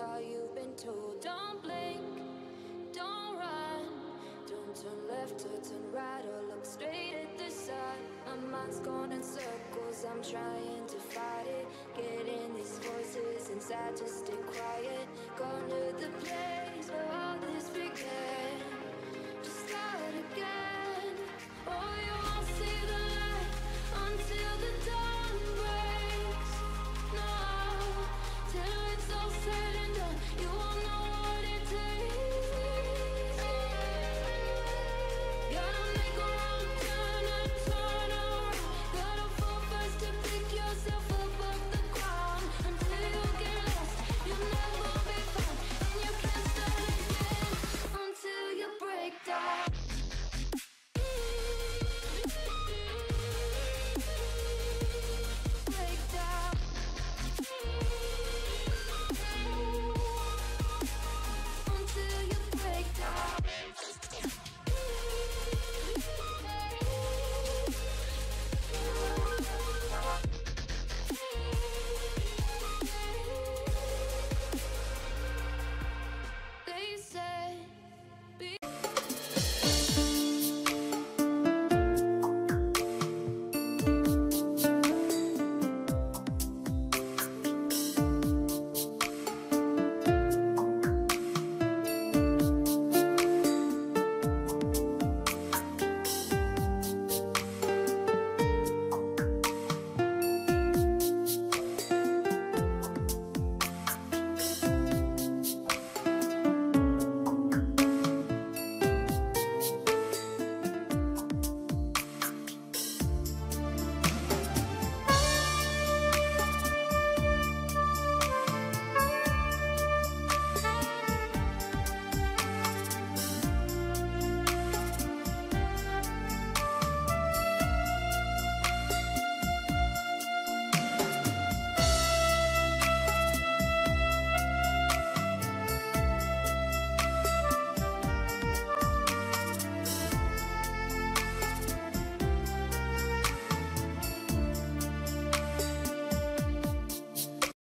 all you've been told. Don't blink, don't run, don't turn left or turn right or look straight at the sun. My mind's going in circles, I'm trying to fight it. Getting these voices inside to stay quiet. Going to the place where all this began, to start again.